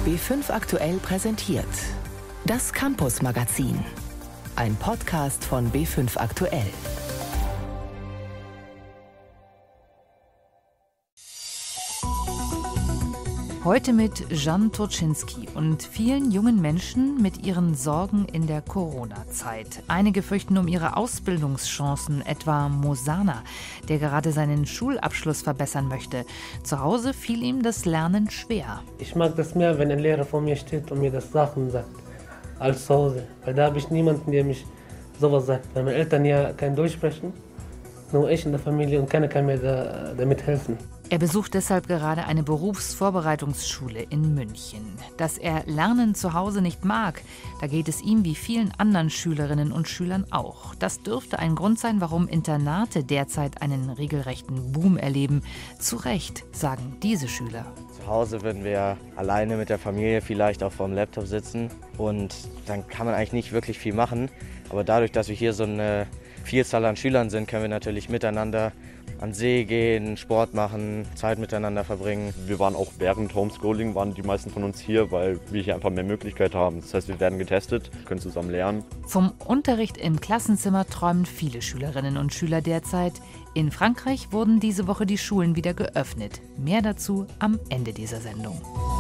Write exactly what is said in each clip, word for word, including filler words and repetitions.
B fünf aktuell präsentiert das Campus-Magazin, ein Podcast von B fünf aktuell. Heute mit Jan Turczynski und vielen jungen Menschen mit ihren Sorgen in der Corona-Zeit. Einige fürchten um ihre Ausbildungschancen, etwa Mosana, der gerade seinen Schulabschluss verbessern möchte. Zu Hause fiel ihm das Lernen schwer. Ich mag das mehr, wenn ein Lehrer vor mir steht und mir das Sachen sagt, als zu Hause. Weil da habe ich niemanden, der mich sowas sagt. Weil meine Eltern ja kein Deutsch sprechen, nur ich in der Familie und keiner kann mir da, damit helfen. Er besucht deshalb gerade eine Berufsvorbereitungsschule in München. Dass er Lernen zu Hause nicht mag, da geht es ihm wie vielen anderen Schülerinnen und Schülern auch. Das dürfte ein Grund sein, warum Internate derzeit einen regelrechten Boom erleben. Zu Recht, sagen diese Schüler. Zu Hause würden wir alleine mit der Familie vielleicht auch vorm Laptop sitzen und dann kann man eigentlich nicht wirklich viel machen. Aber dadurch, dass wir hier so eine Vielzahl an Schülern sind, können wir natürlich miteinander an See gehen, Sport machen, Zeit miteinander verbringen. Wir waren auch während Homeschooling, waren die meisten von uns hier, weil wir hier einfach mehr Möglichkeiten haben. Das heißt, wir werden getestet, können zusammen lernen. Vom Unterricht im Klassenzimmer träumen viele Schülerinnen und Schüler derzeit. In Frankreich wurden diese Woche die Schulen wieder geöffnet. Mehr dazu am Ende dieser Sendung.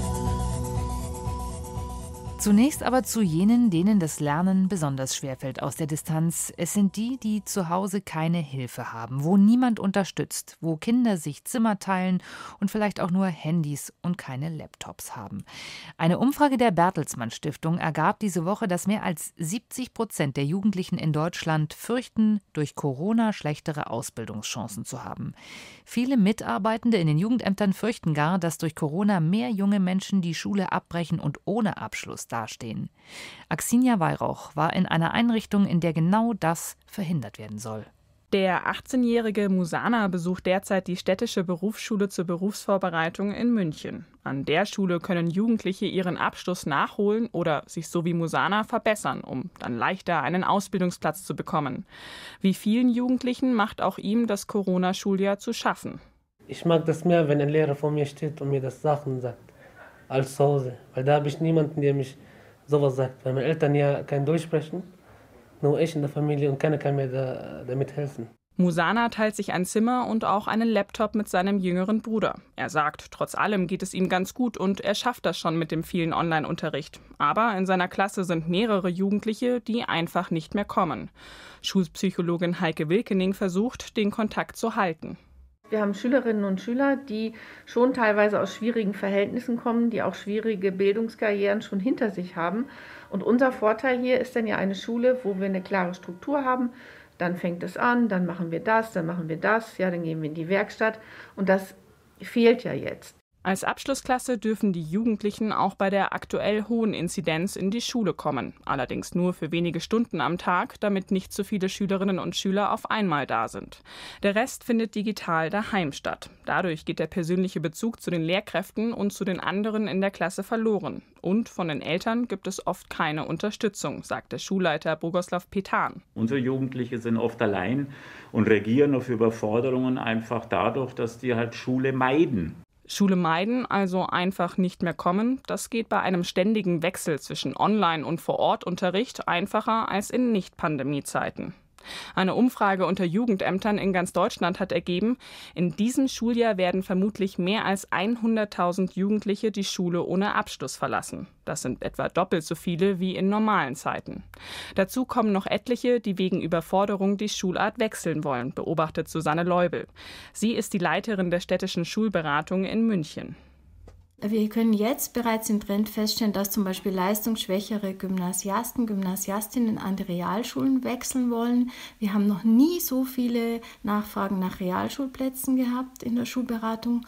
Zunächst aber zu jenen, denen das Lernen besonders schwerfällt aus der Distanz. Es sind die, die zu Hause keine Hilfe haben, wo niemand unterstützt, wo Kinder sich Zimmer teilen und vielleicht auch nur Handys und keine Laptops haben. Eine Umfrage der Bertelsmann Stiftung ergab diese Woche, dass mehr als siebzig Prozent der Jugendlichen in Deutschland fürchten, durch Corona schlechtere Ausbildungschancen zu haben. Viele Mitarbeitende in den Jugendämtern fürchten gar, dass durch Corona mehr junge Menschen die Schule abbrechen und ohne Abschluss dastehen. Axinia Weihrauch war in einer Einrichtung, in der genau das verhindert werden soll. Der achtzehnjährige Mosana besucht derzeit die städtische Berufsschule zur Berufsvorbereitung in München. An der Schule können Jugendliche ihren Abschluss nachholen oder sich so wie Mosana verbessern, um dann leichter einen Ausbildungsplatz zu bekommen. Wie vielen Jugendlichen macht auch ihm das Corona-Schuljahr zu schaffen. Ich mag das mehr, wenn ein Lehrer vor mir steht und mir das Sachen sagt, als zu Hause. Weil da habe ich niemanden, der mich sowas sagt. Weil meine Eltern ja kein Deutsch sprechen, nur ich in der Familie und keiner kann mir da, damit helfen. Mosana teilt sich ein Zimmer und auch einen Laptop mit seinem jüngeren Bruder. Er sagt, trotz allem geht es ihm ganz gut und er schafft das schon mit dem vielen Online-Unterricht. Aber in seiner Klasse sind mehrere Jugendliche, die einfach nicht mehr kommen. Schulpsychologin Heike Wilkening versucht, den Kontakt zu halten. Wir haben Schülerinnen und Schüler, die schon teilweise aus schwierigen Verhältnissen kommen, die auch schwierige Bildungskarrieren schon hinter sich haben. Und unser Vorteil hier ist dann ja eine Schule, wo wir eine klare Struktur haben. Dann fängt es an, dann machen wir das, dann machen wir das, ja, dann gehen wir in die Werkstatt. Und das fehlt ja jetzt. Als Abschlussklasse dürfen die Jugendlichen auch bei der aktuell hohen Inzidenz in die Schule kommen. Allerdings nur für wenige Stunden am Tag, damit nicht so viele Schülerinnen und Schüler auf einmal da sind. Der Rest findet digital daheim statt. Dadurch geht der persönliche Bezug zu den Lehrkräften und zu den anderen in der Klasse verloren. Und von den Eltern gibt es oft keine Unterstützung, sagt der Schulleiter Bogoslav Petan. Unsere Jugendliche sind oft allein und reagieren auf Überforderungen einfach dadurch, dass die halt Schule meiden. Schule meiden, also einfach nicht mehr kommen, das geht bei einem ständigen Wechsel zwischen Online- und Vor-Ort-Unterricht einfacher als in Nicht-Pandemie-Zeiten. Eine Umfrage unter Jugendämtern in ganz Deutschland hat ergeben, in diesem Schuljahr werden vermutlich mehr als hunderttausend Jugendliche die Schule ohne Abschluss verlassen. Das sind etwa doppelt so viele wie in normalen Zeiten. Dazu kommen noch etliche, die wegen Überforderung die Schulart wechseln wollen, beobachtet Susanne Leubel. Sie ist die Leiterin der städtischen Schulberatung in München. Wir können jetzt bereits im Trend feststellen, dass zum Beispiel leistungsschwächere Gymnasiasten, Gymnasiastinnen an die Realschulen wechseln wollen. Wir haben noch nie so viele Nachfragen nach Realschulplätzen gehabt in der Schulberatung.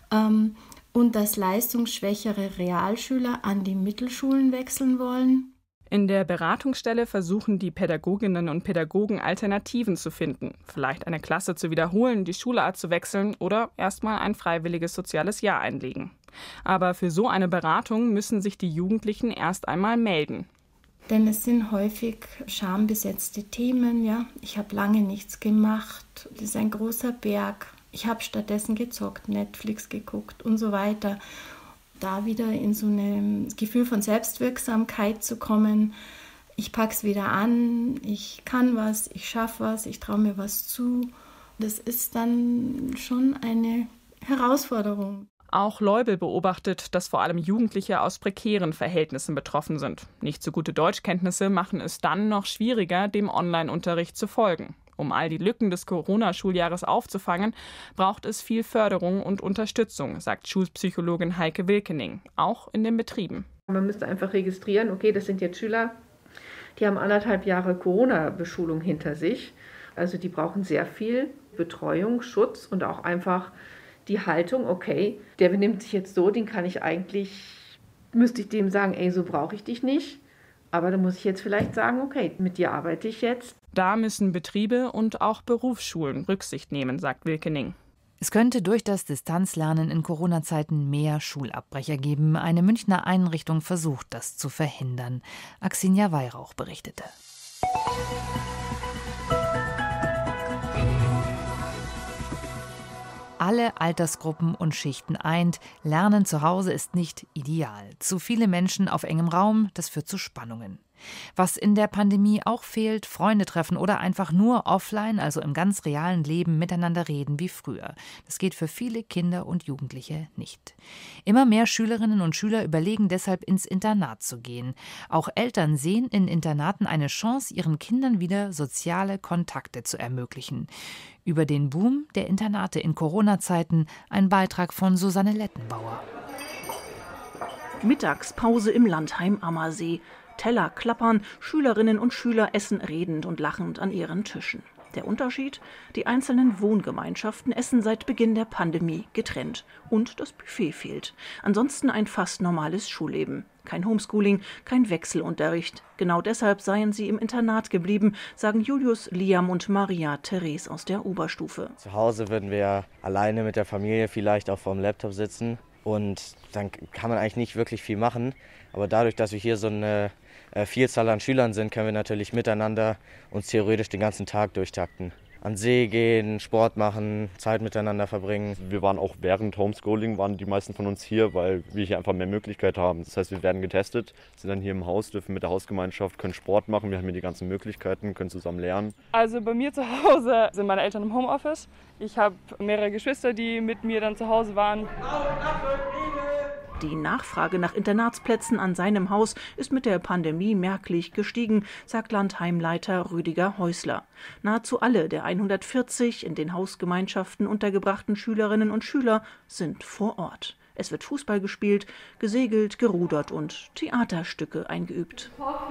Und dass leistungsschwächere Realschüler an die Mittelschulen wechseln wollen. In der Beratungsstelle versuchen die Pädagoginnen und Pädagogen Alternativen zu finden. Vielleicht eine Klasse zu wiederholen, die Schulart zu wechseln oder erstmal ein freiwilliges soziales Jahr einlegen. Aber für so eine Beratung müssen sich die Jugendlichen erst einmal melden. Denn es sind häufig schambesetzte Themen. Ja? Ich habe lange nichts gemacht, das ist ein großer Berg. Ich habe stattdessen gezockt, Netflix geguckt und so weiter. Da wieder in so ein Gefühl von Selbstwirksamkeit zu kommen. Ich pack's wieder an, ich kann was, ich schaffe was, ich traue mir was zu. Das ist dann schon eine Herausforderung. Auch Leubel beobachtet, dass vor allem Jugendliche aus prekären Verhältnissen betroffen sind. Nicht so gute Deutschkenntnisse machen es dann noch schwieriger, dem Online-Unterricht zu folgen. Um all die Lücken des Corona-Schuljahres aufzufangen, braucht es viel Förderung und Unterstützung, sagt Schulpsychologin Heike Wilkening, auch in den Betrieben. Man müsste einfach registrieren, okay, das sind jetzt Schüler, die haben anderthalb Jahre Corona-Beschulung hinter sich. Also die brauchen sehr viel Betreuung, Schutz und auch einfach die Haltung, okay, der benimmt sich jetzt so, den kann ich eigentlich, müsste ich dem sagen, ey, so brauche ich dich nicht. Aber dann muss ich jetzt vielleicht sagen, okay, mit dir arbeite ich jetzt. Da müssen Betriebe und auch Berufsschulen Rücksicht nehmen, sagt Wilkening. Es könnte durch das Distanzlernen in Corona-Zeiten mehr Schulabbrecher geben. Eine Münchner Einrichtung versucht, das zu verhindern. Axinia Weihrauch berichtete. Alle Altersgruppen und Schichten eint. Lernen zu Hause ist nicht ideal. Zu viele Menschen auf engem Raum, das führt zu Spannungen. Was in der Pandemie auch fehlt, Freunde treffen oder einfach nur offline, also im ganz realen Leben, miteinander reden wie früher. Das geht für viele Kinder und Jugendliche nicht. Immer mehr Schülerinnen und Schüler überlegen deshalb, ins Internat zu gehen. Auch Eltern sehen in Internaten eine Chance, ihren Kindern wieder soziale Kontakte zu ermöglichen. Über den Boom der Internate in Corona-Zeiten ein Beitrag von Susanne Lettenbauer. Mittagspause im Landheim Ammersee. Teller klappern, Schülerinnen und Schüler essen redend und lachend an ihren Tischen. Der Unterschied? Die einzelnen Wohngemeinschaften essen seit Beginn der Pandemie getrennt. Und das Buffet fehlt. Ansonsten ein fast normales Schulleben. Kein Homeschooling, kein Wechselunterricht. Genau deshalb seien sie im Internat geblieben, sagen Julius, Liam und Maria Therese aus der Oberstufe. Zu Hause würden wir alleine mit der Familie vielleicht auch vorm Laptop sitzen. Und dann kann man eigentlich nicht wirklich viel machen. Aber dadurch, dass wir hier so eine Vielzahl an Schülern sind, können wir natürlich miteinander uns theoretisch den ganzen Tag durchtakten. An See gehen, Sport machen, Zeit miteinander verbringen. Wir waren auch während Homeschooling, waren die meisten von uns hier, weil wir hier einfach mehr Möglichkeit haben. Das heißt, wir werden getestet, sind dann hier im Haus, dürfen mit der Hausgemeinschaft, können Sport machen. Wir haben hier die ganzen Möglichkeiten, können zusammen lernen. Also bei mir zu Hause sind meine Eltern im Homeoffice. Ich habe mehrere Geschwister, die mit mir dann zu Hause waren. Die Nachfrage nach Internatsplätzen an seinem Haus ist mit der Pandemie merklich gestiegen, sagt Landheimleiter Rüdiger Häusler. Nahezu alle der hundertvierzig in den Hausgemeinschaften untergebrachten Schülerinnen und Schüler sind vor Ort. Es wird Fußball gespielt, gesegelt, gerudert und Theaterstücke eingeübt.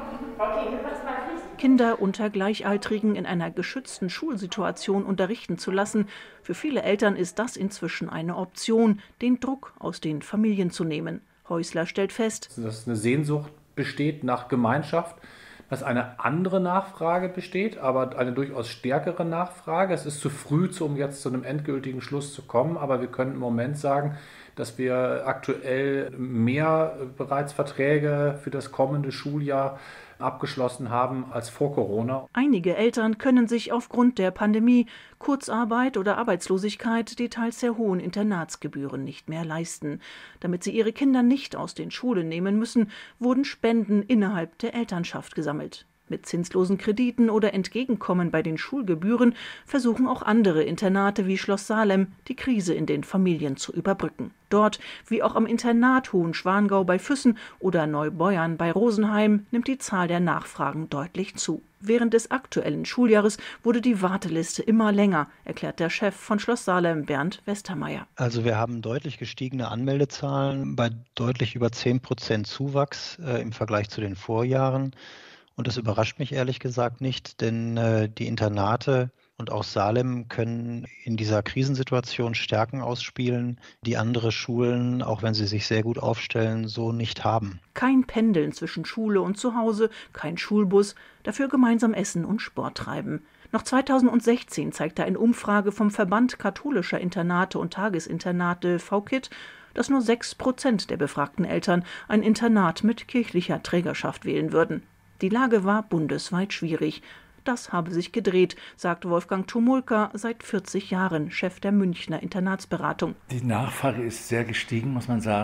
Kinder unter Gleichaltrigen in einer geschützten Schulsituation unterrichten zu lassen, für viele Eltern ist das inzwischen eine Option, den Druck aus den Familien zu nehmen. Häusler stellt fest, dass eine Sehnsucht besteht nach Gemeinschaft, dass eine andere Nachfrage besteht, aber eine durchaus stärkere Nachfrage. Es ist zu früh, um jetzt zu einem endgültigen Schluss zu kommen, aber wir können im Moment sagen, dass wir aktuell mehr bereits Verträge für das kommende Schuljahr abgeschlossen haben als vor Corona. Einige Eltern können sich aufgrund der Pandemie, Kurzarbeit oder Arbeitslosigkeit die teils sehr hohen Internatsgebühren nicht mehr leisten. Damit sie ihre Kinder nicht aus den Schulen nehmen müssen, wurden Spenden innerhalb der Elternschaft gesammelt. Mit zinslosen Krediten oder Entgegenkommen bei den Schulgebühren versuchen auch andere Internate wie Schloss Salem, die Krise in den Familien zu überbrücken. Dort, wie auch am Internat Hohenschwangau bei Füssen oder Neubeuern bei Rosenheim, nimmt die Zahl der Nachfragen deutlich zu. Während des aktuellen Schuljahres wurde die Warteliste immer länger, erklärt der Chef von Schloss Salem, Bernd Westermeier. Also wir haben deutlich gestiegene Anmeldezahlen bei deutlich über zehn Prozent Zuwachs äh, im Vergleich zu den Vorjahren. Und das überrascht mich ehrlich gesagt nicht, denn äh, die Internate und auch Salem können in dieser Krisensituation Stärken ausspielen, die andere Schulen, auch wenn sie sich sehr gut aufstellen, so nicht haben. Kein Pendeln zwischen Schule und Zuhause, kein Schulbus, dafür gemeinsam essen und Sport treiben. Noch zweitausendsechzehn zeigte eine Umfrage vom Verband katholischer Internate und Tagesinternate V K I T, dass nur sechs Prozent der befragten Eltern ein Internat mit kirchlicher Trägerschaft wählen würden. Die Lage war bundesweit schwierig. Das habe sich gedreht, sagt Wolfgang Tomulka, seit vierzig Jahren Chef der Münchner Internatsberatung. Die Nachfrage ist sehr gestiegen, muss man sagen.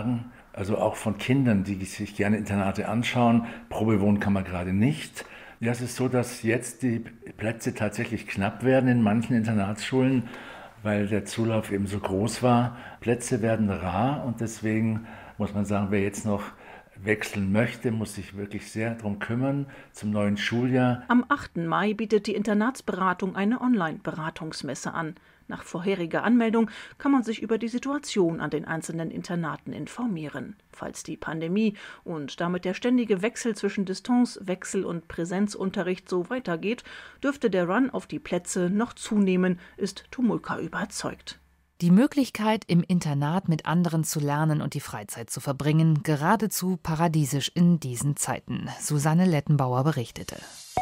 Also auch von Kindern, die sich gerne Internate anschauen. Probewohnen kann man gerade nicht. Ja, es ist so, dass jetzt die Plätze tatsächlich knapp werden in manchen Internatsschulen, weil der Zulauf eben so groß war. Plätze werden rar und deswegen muss man sagen, wer jetzt noch wechseln möchte, muss sich wirklich sehr darum kümmern zum neuen Schuljahr. Am achten Mai bietet die Internatsberatung eine Online-Beratungsmesse an. Nach vorheriger Anmeldung kann man sich über die Situation an den einzelnen Internaten informieren. Falls die Pandemie und damit der ständige Wechsel zwischen Distanz-, Wechsel- und Präsenzunterricht so weitergeht, dürfte der Run auf die Plätze noch zunehmen, ist Tumulka überzeugt. Die Möglichkeit, im Internat mit anderen zu lernen und die Freizeit zu verbringen, geradezu paradiesisch in diesen Zeiten. Susanne Lettenbauer berichtete.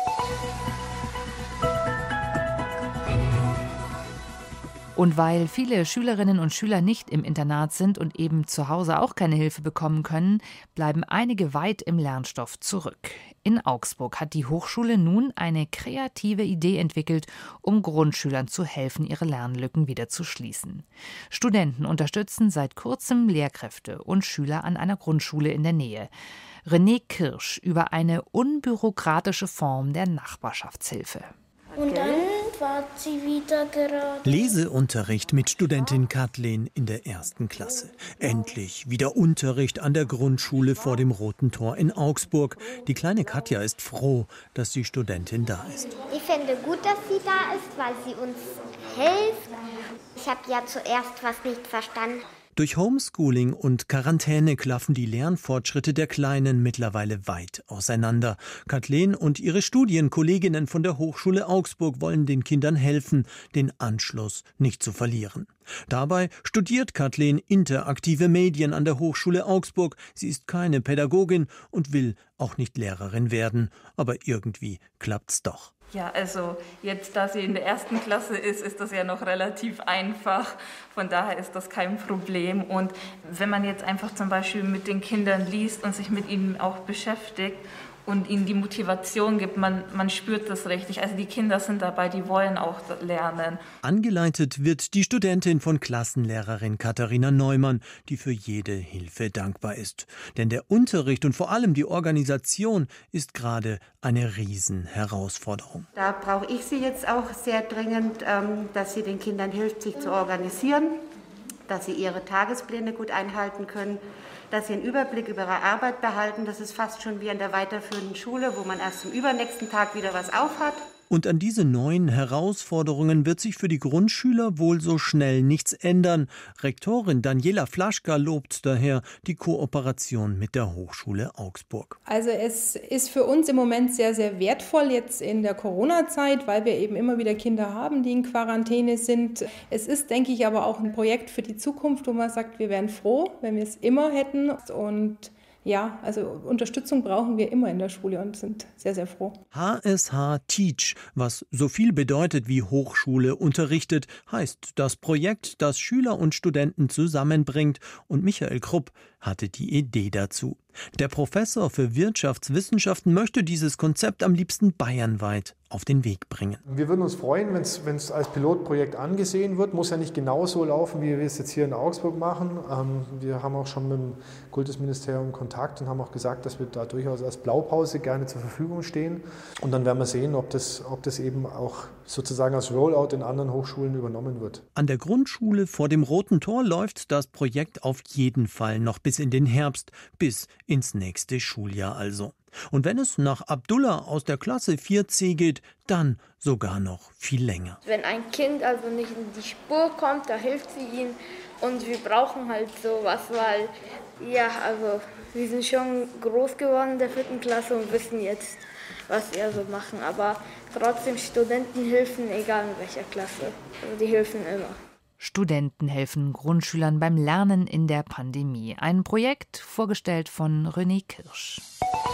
Und weil viele Schülerinnen und Schüler nicht im Internat sind und eben zu Hause auch keine Hilfe bekommen können, bleiben einige weit im Lernstoff zurück. In Augsburg hat die Hochschule nun eine kreative Idee entwickelt, um Grundschülern zu helfen, ihre Lernlücken wieder zu schließen. Studenten unterstützen seit kurzem Lehrkräfte und Schüler an einer Grundschule in der Nähe. René Kirsch über eine unbürokratische Form der Nachbarschaftshilfe. Und dann war sie wieder gerade. Leseunterricht mit Studentin Kathleen in der ersten Klasse. Endlich wieder Unterricht an der Grundschule vor dem Roten Tor in Augsburg. Die kleine Katja ist froh, dass die Studentin da ist. Ich finde gut, dass sie da ist, weil sie uns hilft. Ich habe ja zuerst was nicht verstanden. Durch Homeschooling und Quarantäne klaffen die Lernfortschritte der Kleinen mittlerweile weit auseinander. Kathleen und ihre Studienkolleginnen von der Hochschule Augsburg wollen den Kindern helfen, den Anschluss nicht zu verlieren. Dabei studiert Kathleen interaktive Medien an der Hochschule Augsburg. Sie ist keine Pädagogin und will auch nicht Lehrerin werden. Aber irgendwie klappt's doch. Ja, also jetzt, da sie in der ersten Klasse ist, ist das ja noch relativ einfach. Von daher ist das kein Problem. Und wenn man jetzt einfach zum Beispiel mit den Kindern liest und sich mit ihnen auch beschäftigt und ihnen die Motivation gibt, man, man spürt das richtig. Also die Kinder sind dabei, die wollen auch lernen. Angeleitet wird die Studentin von Klassenlehrerin Katharina Neumann, die für jede Hilfe dankbar ist. Denn der Unterricht und vor allem die Organisation ist gerade eine Riesenherausforderung. Da brauche ich sie jetzt auch sehr dringend, dass sie den Kindern hilft, sich zu organisieren, dass sie ihre Tagespläne gut einhalten können, dass sie einen Überblick über ihre Arbeit behalten. Das ist fast schon wie in der weiterführenden Schule, wo man erst am übernächsten Tag wieder was aufhat. Und an diese neuen Herausforderungen wird sich für die Grundschüler wohl so schnell nichts ändern. Rektorin Daniela Flaschka lobt daher die Kooperation mit der Hochschule Augsburg. Also es ist für uns im Moment sehr, sehr wertvoll jetzt in der Corona-Zeit, weil wir eben immer wieder Kinder haben, die in Quarantäne sind. Es ist, denke ich, aber auch ein Projekt für die Zukunft, wo man sagt, wir wären froh, wenn wir es immer hätten. Und ja, also Unterstützung brauchen wir immer in der Schule und sind sehr, sehr froh. H S H Teach, was so viel bedeutet wie Hochschule unterrichtet, heißt das Projekt, das Schüler und Studenten zusammenbringt. Und Michael Krupp hatte die Idee dazu. Der Professor für Wirtschaftswissenschaften möchte dieses Konzept am liebsten bayernweit auf den Weg bringen. Wir würden uns freuen, wenn es als Pilotprojekt angesehen wird. Muss ja nicht genauso laufen, wie wir es jetzt hier in Augsburg machen. Ähm, wir haben auch schon mit dem Kultusministerium Kontakt und haben auch gesagt, dass wir da durchaus als Blaupause gerne zur Verfügung stehen. Und dann werden wir sehen, ob das, ob das eben auch sozusagen als Rollout in anderen Hochschulen übernommen wird. An der Grundschule vor dem Roten Tor läuft das Projekt auf jeden Fall noch bis in den Herbst, bis ins nächste Schuljahr also. Und wenn es nach Abdullah aus der Klasse vier C geht, dann sogar noch viel länger. Wenn ein Kind also nicht in die Spur kommt, da hilft sie ihm. Und wir brauchen halt sowas, weil ja, also wir sind schon groß geworden in der vierten Klasse und wissen jetzt, was wir so machen. Aber trotzdem Studentenhilfen, egal in welcher Klasse, also die helfen immer. Studenten helfen Grundschülern beim Lernen in der Pandemie. Ein Projekt vorgestellt von René Kirsch.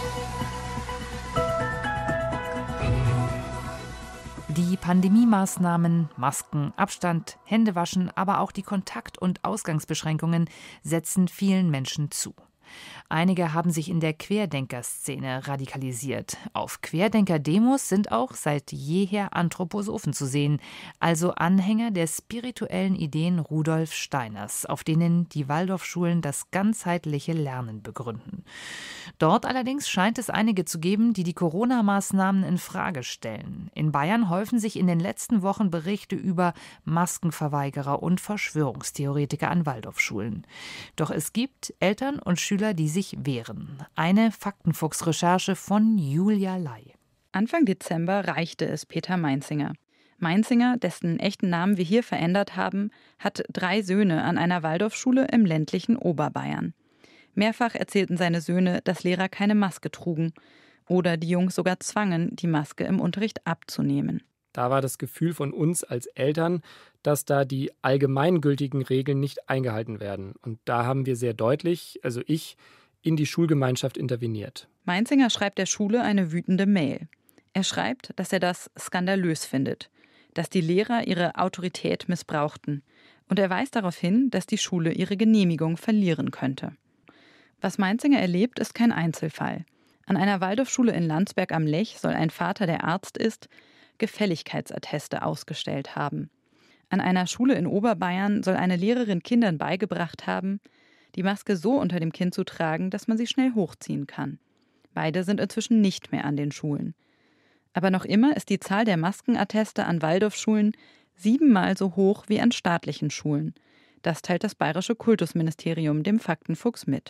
Die Pandemie-Maßnahmen, Masken, Abstand, Händewaschen, aber auch die Kontakt- und Ausgangsbeschränkungen setzen vielen Menschen zu. Einige haben sich in der Querdenker-Szene radikalisiert. Auf Querdenker-Demos sind auch seit jeher Anthroposophen zu sehen, also Anhänger der spirituellen Ideen Rudolf Steiners, auf denen die Waldorfschulen das ganzheitliche Lernen begründen. Dort allerdings scheint es einige zu geben, die die Corona-Maßnahmen in Frage stellen. In Bayern häufen sich in den letzten Wochen Berichte über Maskenverweigerer und Verschwörungstheoretiker an Waldorfschulen. Doch es gibt Eltern und Schüler, die sich wehren. Eine Faktenfuchs-Recherche von Julia Ley. Anfang Dezember reichte es Peter Meinzinger. Meinzinger, dessen echten Namen wir hier verändert haben, hat drei Söhne an einer Waldorfschule im ländlichen Oberbayern. Mehrfach erzählten seine Söhne, dass Lehrer keine Maske trugen oder die Jungs sogar zwangen, die Maske im Unterricht abzunehmen. Da war das Gefühl von uns als Eltern, dass da die allgemeingültigen Regeln nicht eingehalten werden. Und da haben wir sehr deutlich, also ich, in die Schulgemeinschaft interveniert. Meinzinger schreibt der Schule eine wütende Mail. Er schreibt, dass er das skandalös findet, dass die Lehrer ihre Autorität missbrauchten. Und er weist darauf hin, dass die Schule ihre Genehmigung verlieren könnte. Was Meinzinger erlebt, ist kein Einzelfall. An einer Waldorfschule in Landsberg am Lech soll ein Vater, der Arzt ist, Gefälligkeitsatteste ausgestellt haben. An einer Schule in Oberbayern soll eine Lehrerin Kindern beigebracht haben, die Maske so unter dem Kinn zu tragen, dass man sie schnell hochziehen kann. Beide sind inzwischen nicht mehr an den Schulen. Aber noch immer ist die Zahl der Maskenatteste an Waldorfschulen siebenmal so hoch wie an staatlichen Schulen. Das teilt das Bayerische Kultusministerium dem Faktenfuchs mit.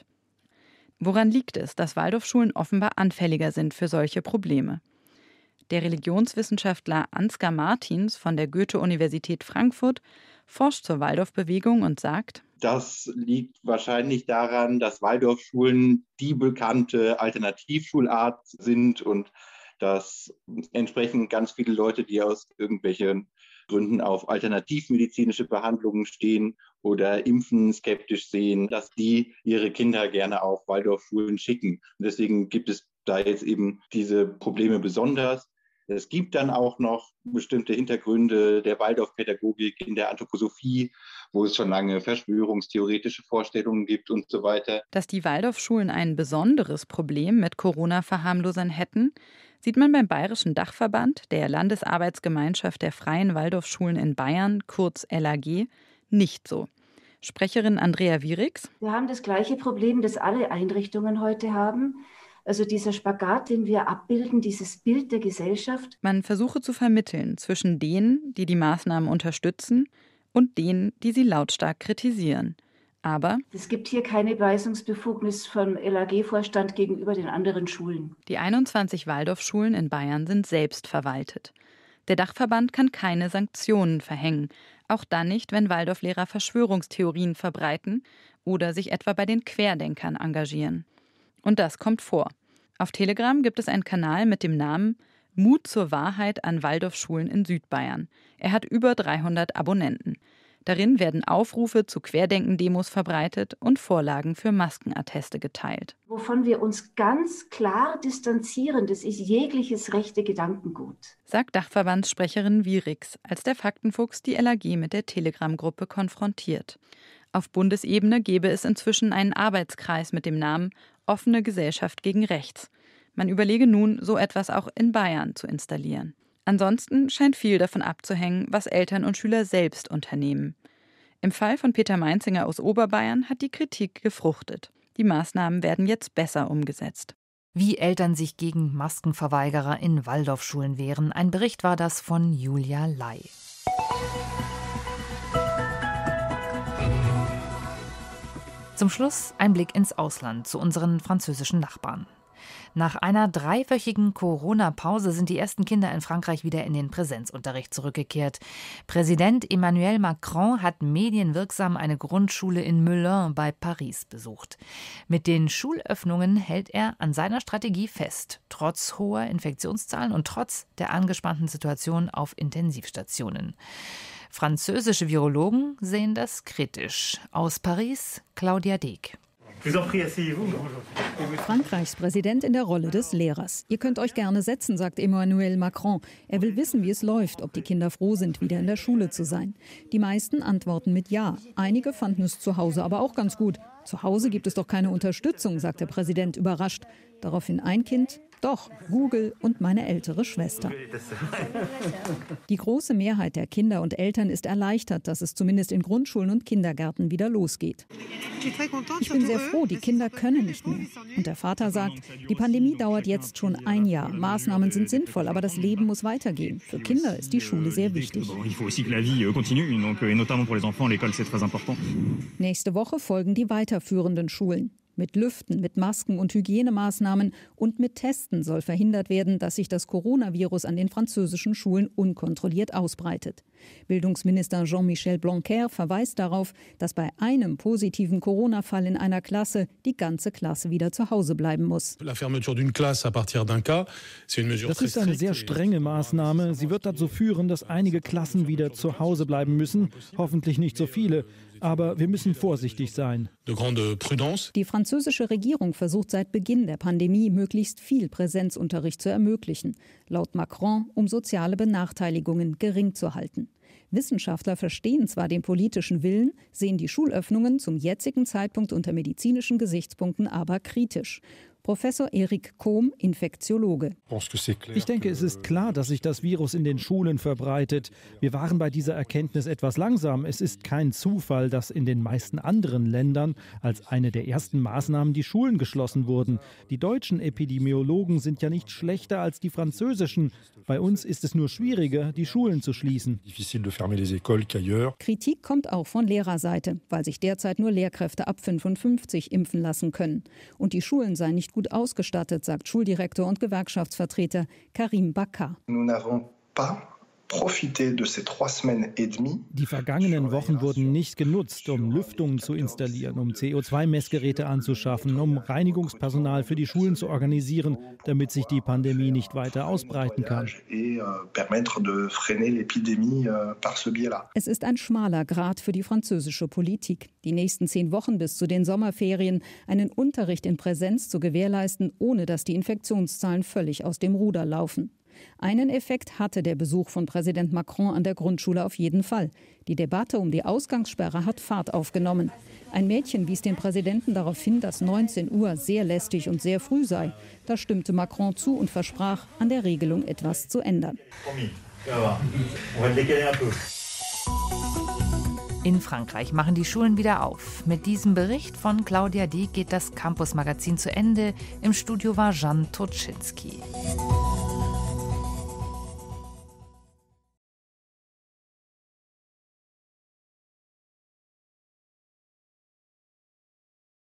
Woran liegt es, dass Waldorfschulen offenbar anfälliger sind für solche Probleme? Der Religionswissenschaftler Ansgar Martins von der Goethe-Universität Frankfurt forscht zur Waldorfbewegung und sagt: Das liegt wahrscheinlich daran, dass Waldorfschulen die bekannte Alternativschulart sind und dass entsprechend ganz viele Leute, die aus irgendwelchen Gründen auf alternativmedizinische Behandlungen stehen oder Impfen skeptisch sehen, dass die ihre Kinder gerne auf Waldorfschulen schicken. Und deswegen gibt es da jetzt eben diese Probleme besonders. Es gibt dann auch noch bestimmte Hintergründe der Waldorfpädagogik in der Anthroposophie, wo es schon lange verschwörungstheoretische Vorstellungen gibt und so weiter. Dass die Waldorfschulen ein besonderes Problem mit Corona-Verharmlosern hätten, sieht man beim Bayerischen Dachverband der Landesarbeitsgemeinschaft der Freien Waldorfschulen in Bayern, kurz L A G, nicht so. Sprecherin Andrea Wieriks: Wir haben das gleiche Problem, das alle Einrichtungen heute haben. Also dieser Spagat, den wir abbilden, dieses Bild der Gesellschaft. Man versuche zu vermitteln zwischen denen, die die Maßnahmen unterstützen, und denen, die sie lautstark kritisieren. Aber es gibt hier keine Weisungsbefugnis vom L A G-Vorstand gegenüber den anderen Schulen. Die einundzwanzig Waldorfschulen in Bayern sind selbst verwaltet. Der Dachverband kann keine Sanktionen verhängen, auch dann nicht, wenn Waldorflehrer Verschwörungstheorien verbreiten oder sich etwa bei den Querdenkern engagieren. Und das kommt vor. Auf Telegram gibt es einen Kanal mit dem Namen Mut zur Wahrheit an Waldorfschulen in Südbayern. Er hat über dreihundert Abonnenten. Darin werden Aufrufe zu Querdenken-Demos verbreitet und Vorlagen für Maskenatteste geteilt. Wovon wir uns ganz klar distanzieren, das ist jegliches rechte Gedankengut, sagt Dachverbandssprecherin Wieriks, als der Faktenfuchs die L A G mit der Telegram-Gruppe konfrontiert. Auf Bundesebene gebe es inzwischen einen Arbeitskreis mit dem Namen Offene Gesellschaft gegen Rechts. Man überlege nun, so etwas auch in Bayern zu installieren. Ansonsten scheint viel davon abzuhängen, was Eltern und Schüler selbst unternehmen. Im Fall von Peter Meinzinger aus Oberbayern hat die Kritik gefruchtet. Die Maßnahmen werden jetzt besser umgesetzt. Wie Eltern sich gegen Maskenverweigerer in Waldorfschulen wehren. Ein Bericht war das von Julia Ley. Zum Schluss ein Blick ins Ausland, zu unseren französischen Nachbarn. Nach einer dreiwöchigen Corona-Pause sind die ersten Kinder in Frankreich wieder in den Präsenzunterricht zurückgekehrt. Präsident Emmanuel Macron hat medienwirksam eine Grundschule in Melun bei Paris besucht. Mit den Schulöffnungen hält er an seiner Strategie fest, trotz hoher Infektionszahlen und trotz der angespannten Situation auf Intensivstationen. Französische Virologen sehen das kritisch. Aus Paris, Claudia Deek. Frankreichs Präsident in der Rolle des Lehrers. Ihr könnt euch gerne setzen, sagt Emmanuel Macron. Er will wissen, wie es läuft, ob die Kinder froh sind, wieder in der Schule zu sein. Die meisten antworten mit Ja. Einige fanden es zu Hause aber auch ganz gut. Zu Hause gibt es doch keine Unterstützung, sagt der Präsident überrascht. Daraufhin ein Kind: Doch, Google und meine ältere Schwester. Die große Mehrheit der Kinder und Eltern ist erleichtert, dass es zumindest in Grundschulen und Kindergärten wieder losgeht. Ich bin sehr froh, die Kinder können nicht mehr. Und der Vater sagt, die Pandemie dauert jetzt schon ein Jahr. Maßnahmen sind sinnvoll, aber das Leben muss weitergehen. Für Kinder ist die Schule sehr wichtig. Nächste Woche folgen die weiterführenden Schulen. Mit Lüften, mit Masken und Hygienemaßnahmen und mit Testen soll verhindert werden, dass sich das Coronavirus an den französischen Schulen unkontrolliert ausbreitet. Bildungsminister Jean-Michel Blanquer verweist darauf, dass bei einem positiven Corona-Fall in einer Klasse die ganze Klasse wieder zu Hause bleiben muss. Das ist eine sehr strenge Maßnahme. Sie wird dazu führen, dass einige Klassen wieder zu Hause bleiben müssen. Hoffentlich nicht so viele. Aber wir müssen vorsichtig sein. Die französische Regierung versucht seit Beginn der Pandemie, möglichst viel Präsenzunterricht zu ermöglichen. Laut Macron, um soziale Benachteiligungen gering zu halten. Wissenschaftler verstehen zwar den politischen Willen, sehen die Schulöffnungen zum jetzigen Zeitpunkt unter medizinischen Gesichtspunkten aber kritisch. Professor Eric Kohm, Infektiologe. Ich denke, es ist klar, dass sich das Virus in den Schulen verbreitet. Wir waren bei dieser Erkenntnis etwas langsam. Es ist kein Zufall, dass in den meisten anderen Ländern als eine der ersten Maßnahmen die Schulen geschlossen wurden. Die deutschen Epidemiologen sind ja nicht schlechter als die französischen. Bei uns ist es nur schwieriger, die Schulen zu schließen. Kritik kommt auch von Lehrerseite, weil sich derzeit nur Lehrkräfte ab fünfundfünfzig impfen lassen können. Und die Schulen seien nicht gut ausgestattet, sagt Schuldirektor und Gewerkschaftsvertreter Karim Bakar. Die vergangenen Wochen wurden nicht genutzt, um Lüftungen zu installieren, um C O zwei Messgeräte anzuschaffen, um Reinigungspersonal für die Schulen zu organisieren, damit sich die Pandemie nicht weiter ausbreiten kann. Es ist ein schmaler Grat für die französische Politik, die nächsten zehn Wochen bis zu den Sommerferien einen Unterricht in Präsenz zu gewährleisten, ohne dass die Infektionszahlen völlig aus dem Ruder laufen. Einen Effekt hatte der Besuch von Präsident Macron an der Grundschule auf jeden Fall. Die Debatte um die Ausgangssperre hat Fahrt aufgenommen. Ein Mädchen wies den Präsidenten darauf hin, dass neunzehn Uhr sehr lästig und sehr früh sei. Da stimmte Macron zu und versprach, an der Regelung etwas zu ändern. In Frankreich machen die Schulen wieder auf. Mit diesem Bericht von Claudia Dieck geht das Campus-Magazin zu Ende. Im Studio war Jan Toczynski.